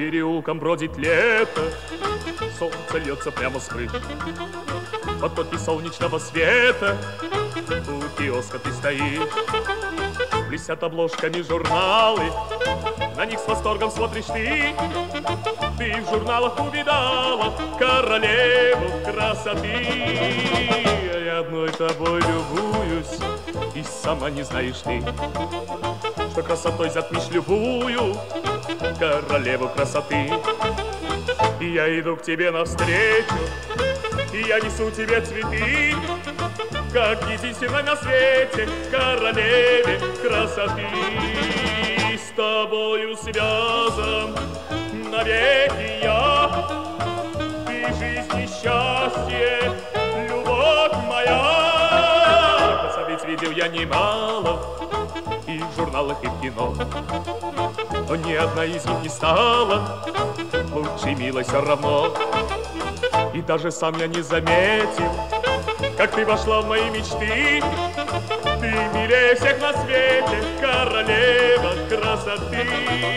переулкам бродит лето, солнце льется прямо с крыш. Потоки солнечного света, у киоска ты стоишь. Блестят обложками журналы, на них с восторгом смотришь ты. Ты в журналах увидала королеву красоты. Я одной тобой любуюсь, и сама не знаешь ты, что красотой затмишь любую королеву красоты. И я иду к тебе навстречу, и я несу тебе цветы, как единственной на свете королеве красоты. С тобою связан навеки я, ты жизнь и счастье, любовь моя. Красавиц видел я немало и в журналах, и в кино, но ни одна из них не стала лучше, милой, все равно. И даже сам я не заметил, как ты вошла в мои мечты. Ты милее всех на свете, королева красоты.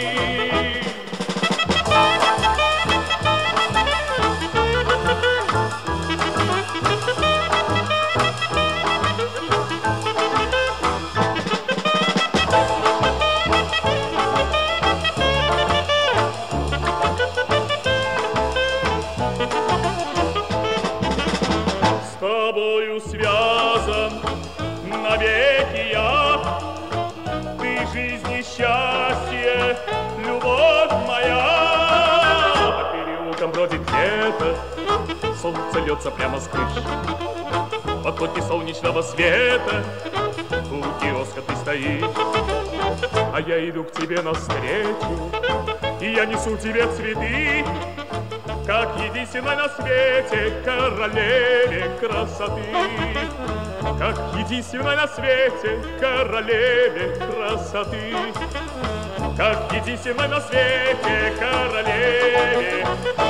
С тобою связан навеки я, ты жизнь и счастье, любовь моя. По переулкам бродит лето, солнце льется прямо с крыш. Потоки солнечного света, у киоска ты стоишь. А я иду к тебе навстречу, и я несу тебе цветы, как единственной на свете королеве красоты. Как единственной на свете королеве красоты. Как единственной на свете королеве